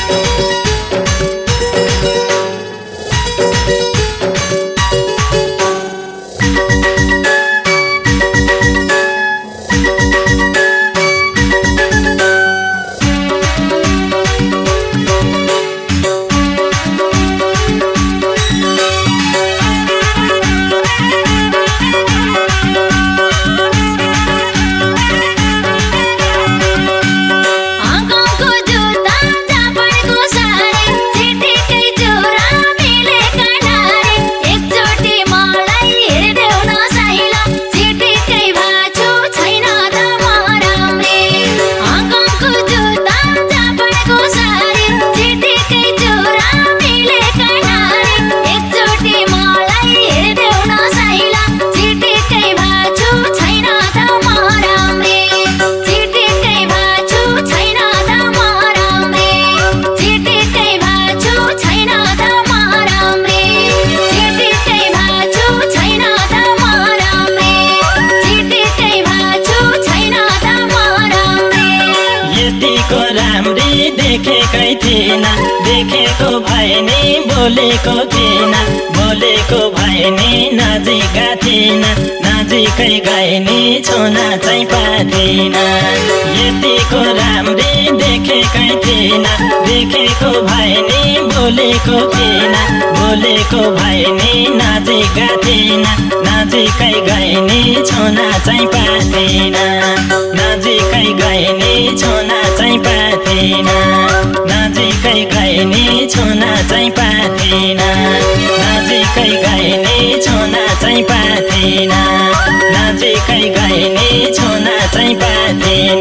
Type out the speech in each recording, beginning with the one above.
देखेकै थिएन देखेको भए नि बोलेको थिएन बोलेको भए नि नजिका थिएन नजिकै गए नि छुन चाहिँ पाथिन यतिको राम्री देखेकै थिएन देखेको भए नि बोलेको थिएन बोलेको भए नि नजिका थिएन नजिकै गए नि छुन चाहिँ पाथिन नजिकै गए नि छुन चाहिँ पाथिन नजिकै गए नि छुन चाहिँ पाथिन नजिकै गए नि छुन चाहिँ पाथिन नजिकै गए नि छुन चाहिँ पाथिन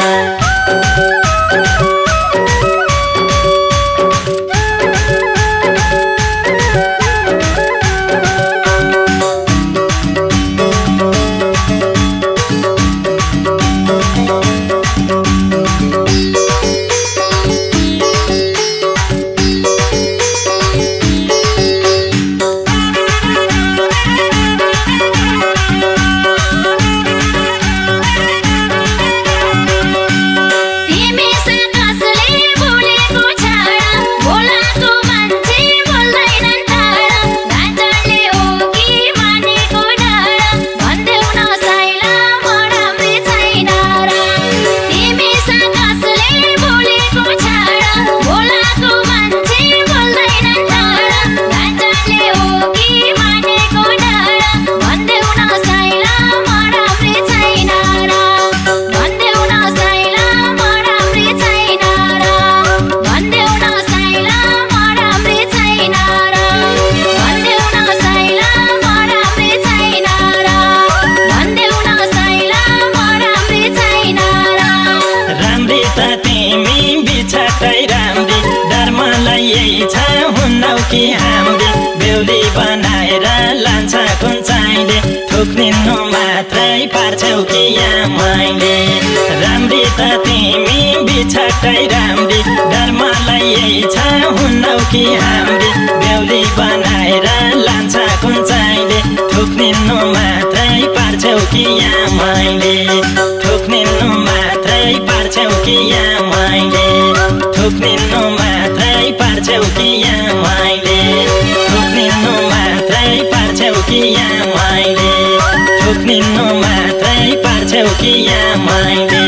कि हामीले बेहुली बनाएर लान्छ कुन चाहिँले ठोक्निनु मात्रै पार्छौ कि यहाँ मैले राम्री त तिमी बिछटै राम्री डर मलाई यही छ हुन्नौ कि हामीले बेहुली बनाएर लान्छ कुन चाहिँले ठोक्निनु मात्रै पार्छौ कि यहाँ मैले ठोक्निनु मात्रै पार्छौ कि यहाँ मैले ठोक्निनु मात्रै पार्छौ कि यहाँ मैले ठोक्निनु मात्रै पार्छौ कि यहाँ मैले ठोक्निनु मात्रै पार्छौ कि यहाँ मैले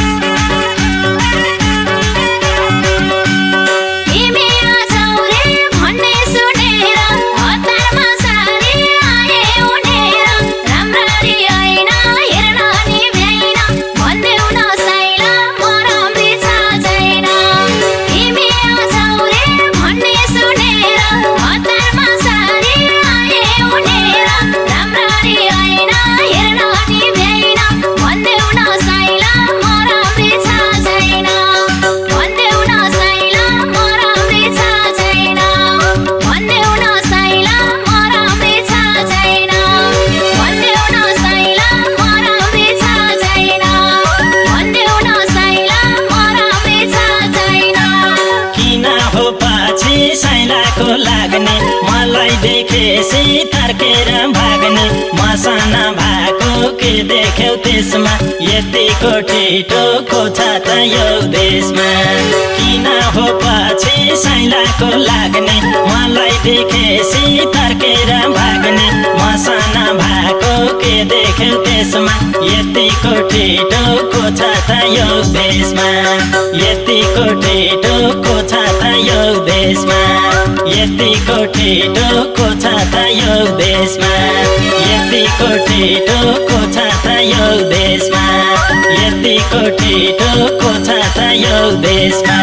Imi a zaure देखेसी तर्केर भाग्ने मसाना भएको के देख्यौ त्यसमा यतिको ठिटोको छ त यो देशमा किन हो पछि साइलाको लाग्ने मलाई देखेसी तर्केर भाग्ने मसाना भएको के देख्यौ त्यसमा यतिको ठिटोको छ त यो देशमा यतिको ठिटोको छ त यो देशमा यतिको ठिटोको छ त यो देशमा यतिको ठिटोको छ त यो देशमा यतिको ठिटोको छ त यो देशमा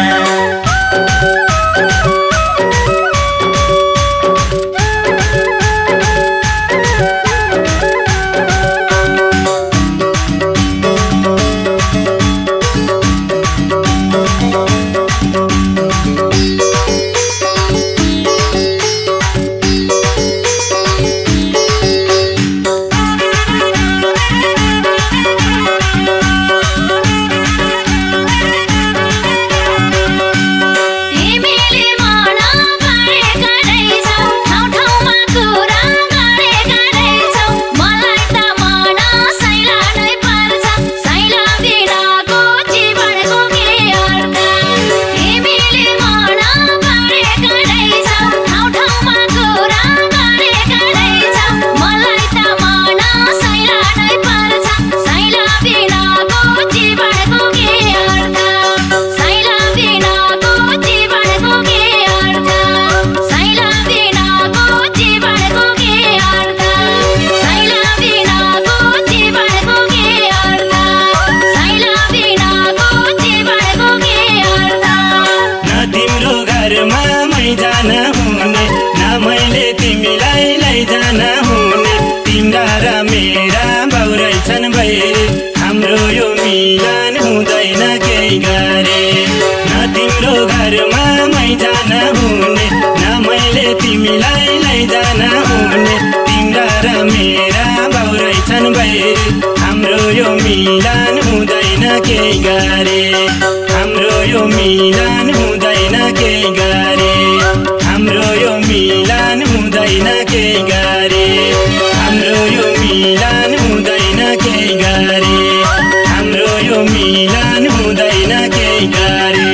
हाम्रो यो मिलन हुँदैन केही गरे न तिम्रो घरमा मै जान हुने न मैले तिमीलाई लैजान हुने तिम्रा र मेरा बाउरैछन् भैरी हाम्रो यो मिलन हुँदैन केही गरे हाम्रो यो मिलन हुँदैन केही गरे हाम्रो यो मिलन हुँदैन केही गरे हाम्रो यो मिलन हुँदैन केही गरे हाम्रो यो मिलन हुँदैन केही गरे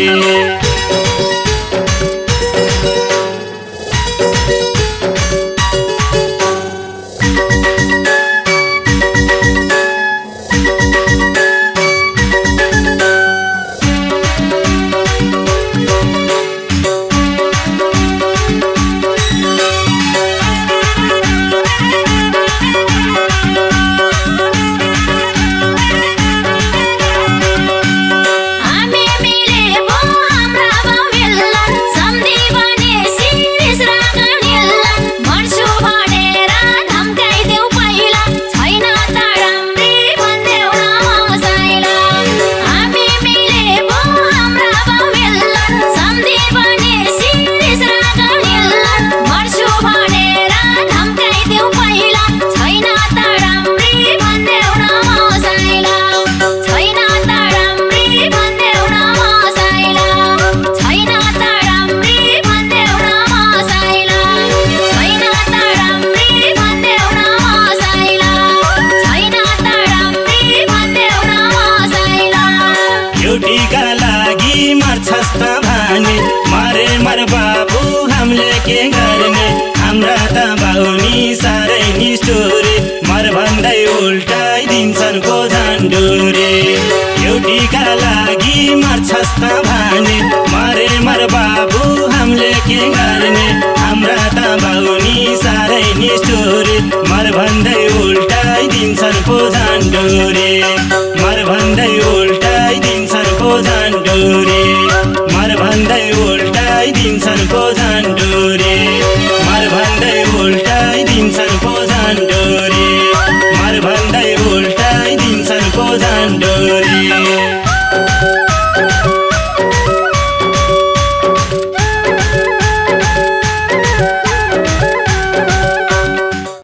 मर बाबु हामीले के गर्ने हाम्रा त बाहुनी साह्रै निष्ठुरे मर भन्दै उल्टाइदिन्छन् को झन्डुरे एउटीका लागि मर्छस् त भने मर बाबु हामीले के गर्ने हाम्रा त बाहुनी साह्रै निष्ठुरे मर भन्दै उल्टाइदिन्छन् को झन्डुरे मर भन्दै उल्टाइदिन्छन् को झन्डुरे मर भन्दै उल्टाइदिन्छन् को झन्डुरे